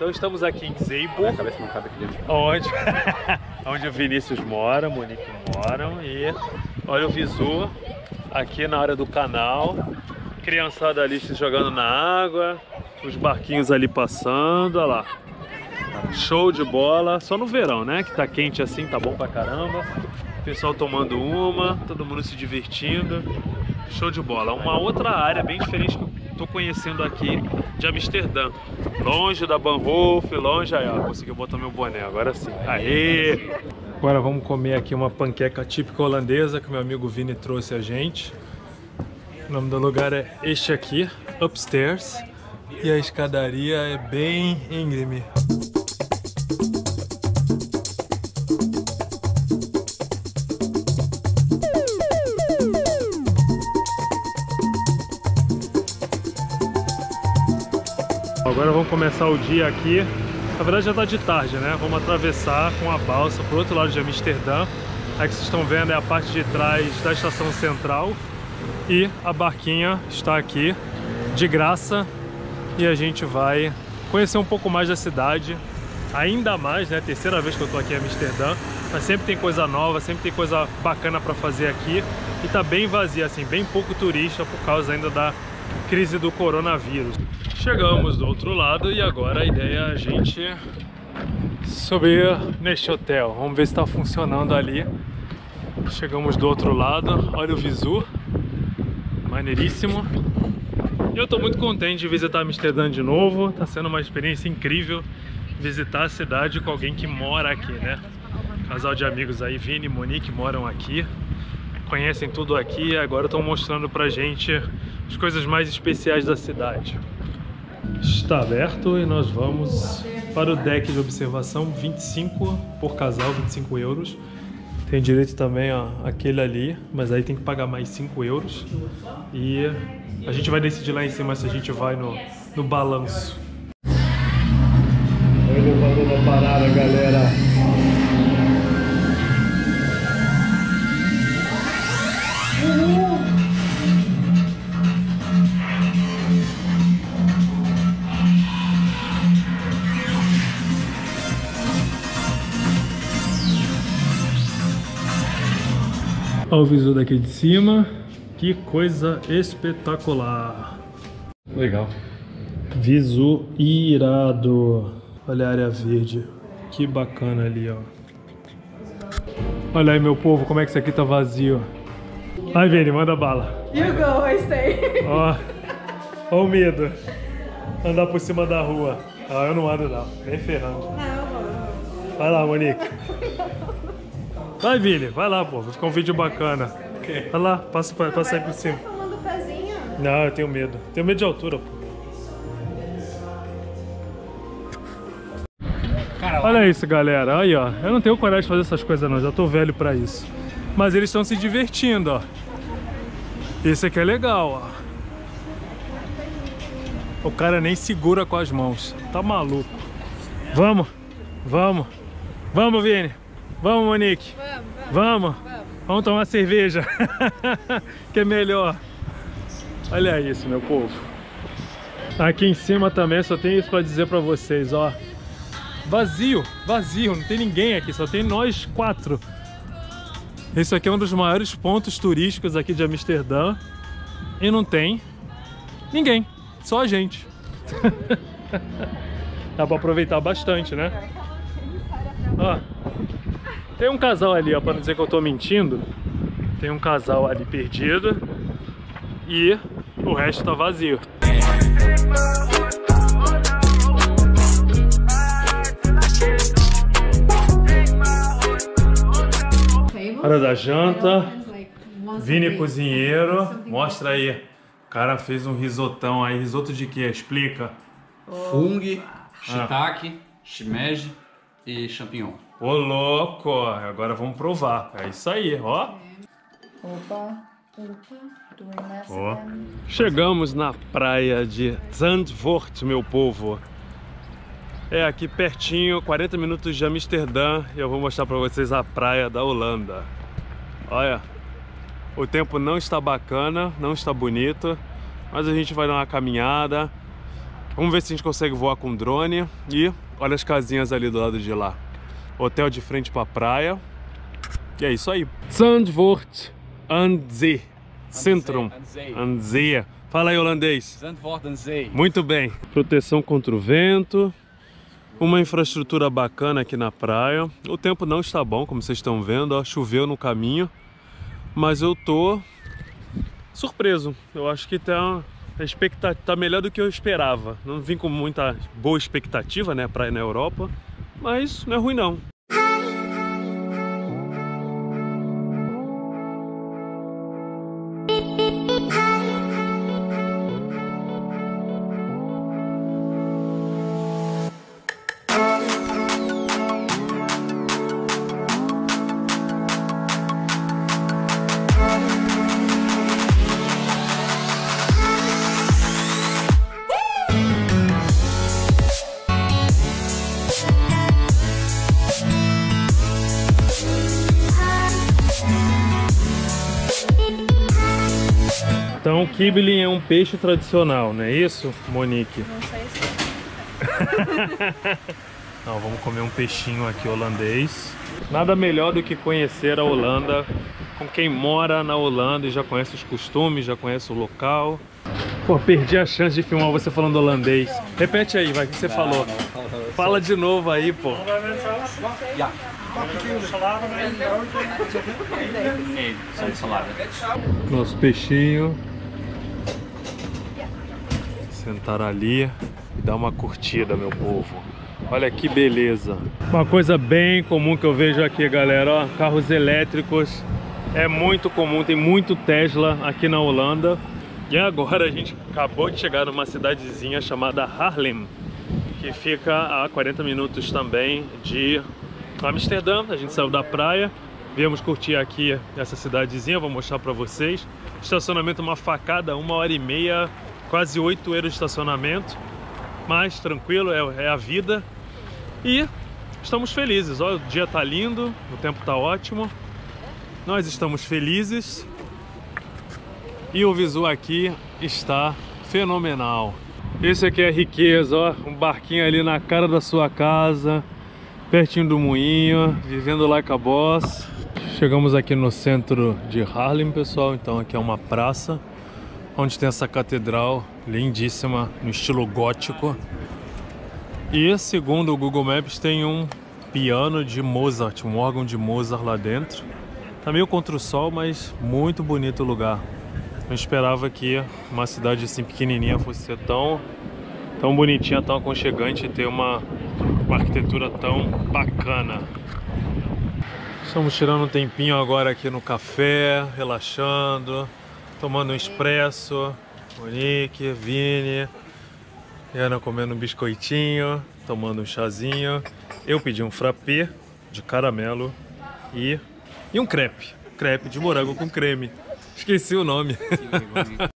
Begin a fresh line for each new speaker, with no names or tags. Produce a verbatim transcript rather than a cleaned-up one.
então estamos aqui em Zeeburg, onde, onde o Vinícius mora, Monique moram, e olha o visu aqui na área do canal, criançada ali se jogando na água, os barquinhos ali passando, olha lá, show de bola, só no verão, né, que tá quente assim, tá bom pra caramba, pessoal tomando uma, todo mundo se divertindo, show de bola. Uma outra área bem diferente que eu tô conhecendo aqui de Amsterdã, longe da Bahnhof, longe, aí ó, consegui botar meu boné, agora sim, aê! Agora vamos comer aqui uma panqueca típica holandesa que meu amigo Vini trouxe a gente. O nome do lugar é este aqui, Upstairs, e a escadaria é bem íngreme. Agora vamos começar o dia aqui. Na verdade já está de tarde, né? Vamos atravessar com a balsa para o outro lado de Amsterdã. Aqui vocês estão vendo é a parte de trás da estação central. E a barquinha está aqui de graça. E a gente vai conhecer um pouco mais da cidade. Ainda mais, né? Terceira vez que eu tô aqui em Amsterdã. Mas sempre tem coisa nova, sempre tem coisa bacana para fazer aqui. E tá bem vazia, assim, bem pouco turista por causa ainda da crise do coronavírus. Chegamos do outro lado e agora a ideia é a gente subir neste hotel. Vamos ver se está funcionando ali. Chegamos do outro lado, olha o visu, maneiríssimo. Eu estou muito contente de visitar Amsterdã de novo. Está sendo uma experiência incrível visitar a cidade com alguém que mora aqui, né? Casal de amigos aí, Vini e Monique, moram aqui, conhecem tudo aqui e agora estão mostrando pra gente as coisas mais especiais da cidade. Está aberto e nós vamos para o deck de observação, vinte e cinco por casal, vinte e cinco euros. Tem direito também, ó, aquele ali, mas aí tem que pagar mais cinco euros. E a gente vai decidir lá em cima se a gente vai no, no balanço. Olha o elevador da parada, galera. Olha o visu daqui de cima, que coisa espetacular.
Legal.
Visu irado. Olha a área verde, que bacana ali, ó. Olha aí, meu povo, como é que isso aqui tá vazio. Vai, Vini, manda bala.
You go, I stay.
Ó, ó o medo. Andar por cima da rua. Ah, eu não ando não, nem ferrando.
Não, não.
Vai lá, Monique. Vai, Vini, vai lá, pô, vai ficar um vídeo bacana.
Okay.
Vai lá, passa, passa aí por cima.
Tá falando pezinho?
Não, eu tenho medo. Tenho medo de altura, pô. Olha isso, galera. Aí, ó. Eu não tenho coragem de fazer essas coisas, não. Já tô velho pra isso. Mas eles estão se divertindo, ó. Esse aqui é legal, ó. O cara nem segura com as mãos. Tá maluco. Vamos. Vamos. Vamos, Vini. Vamos, Monique.
Vamos, vamos.
Vamos.
Vamos.
Vamos tomar cerveja. Que é melhor. Olha isso, meu povo. Aqui em cima também só tem isso pra dizer pra vocês, ó. Vazio, vazio, não tem ninguém aqui, só tem nós quatro. Esse aqui é um dos maiores pontos turísticos aqui de Amsterdã. E não tem ninguém, só a gente. Dá pra aproveitar bastante, né? Ó, tem um casal ali, ó, pra não dizer que eu tô mentindo. Tem um casal ali perdido. E o resto tá vazio. Hora da janta. Vini cozinheiro. Mostra aí. O cara fez um risotão aí. Risoto de quê? Explica.
Fungo, shiitake, shimeji e champignon.
Ô louco! Agora vamos provar. É isso aí, ó.
Opa, opa, doing less
Ó.
again.
Chegamos na praia de Zandvoort, meu povo. É aqui pertinho, quarenta minutos de Amsterdã. E eu vou mostrar pra vocês a praia da Holanda. Olha, o tempo não está bacana, não está bonito, mas a gente vai dar uma caminhada. Vamos ver se a gente consegue voar com drone. E olha as casinhas ali do lado de lá. Hotel de frente pra praia. E é isso aí. Zandvoort aan Zee. Centrum. Aan Zee. Fala aí, holandês.
Zandvoort aan Zee.
Muito bem. Proteção contra o vento. Uma infraestrutura bacana aqui na praia. O tempo não está bom, como vocês estão vendo. Ó, choveu no caminho. Mas eu tô surpreso. Eu acho que tá, a expectativa tá melhor do que eu esperava. Não vim com muita boa expectativa, né, pra ir na Europa. Mas não é ruim não. Então, kibbeling é um peixe tradicional, não é isso, Monique?
Não sei se...
Não, vamos comer um peixinho aqui holandês. Nada melhor do que conhecer a Holanda com quem mora na Holanda e já conhece os costumes, já conhece o local. Pô, perdi a chance de filmar você falando holandês. Repete aí, vai, o que você falou? Fala de novo aí, pô.
Ja. Nee, sem salada.
Nosso peixinho. Sentar ali e dar uma curtida, meu povo. Olha que beleza. Uma coisa bem comum que eu vejo aqui, galera, ó, carros elétricos. É muito comum, tem muito Tesla aqui na Holanda. E agora a gente acabou de chegar numa cidadezinha chamada Haarlem, que fica a quarenta minutos também de Amsterdã. A gente saiu da praia, viemos curtir aqui essa cidadezinha, vou mostrar pra vocês. Estacionamento uma facada, uma hora e meia, quase oito euros de estacionamento. Mas tranquilo, é, é a vida. E estamos felizes, ó, o dia tá lindo, o tempo tá ótimo. Nós estamos felizes. E o visu aqui está fenomenal. Esse aqui é a riqueza, ó, um barquinho ali na cara da sua casa, pertinho do moinho, vivendo like a boss. Chegamos aqui no centro de Haarlem, pessoal. Então aqui é uma praça onde tem essa catedral lindíssima no estilo gótico. E segundo o Google Maps tem um piano de Mozart, um órgão de Mozart lá dentro. Tá meio contra o sol, mas muito bonito o lugar. Não esperava que uma cidade assim pequenininha fosse ser tão, tão bonitinha, tão aconchegante e ter uma, uma arquitetura tão bacana. Estamos tirando um tempinho agora aqui no café, relaxando, tomando um expresso. Monique, Vini, Ana comendo um biscoitinho, tomando um chazinho. Eu pedi um frappé de caramelo e, e um crepe, crepe de morango com creme. Esqueci o nome.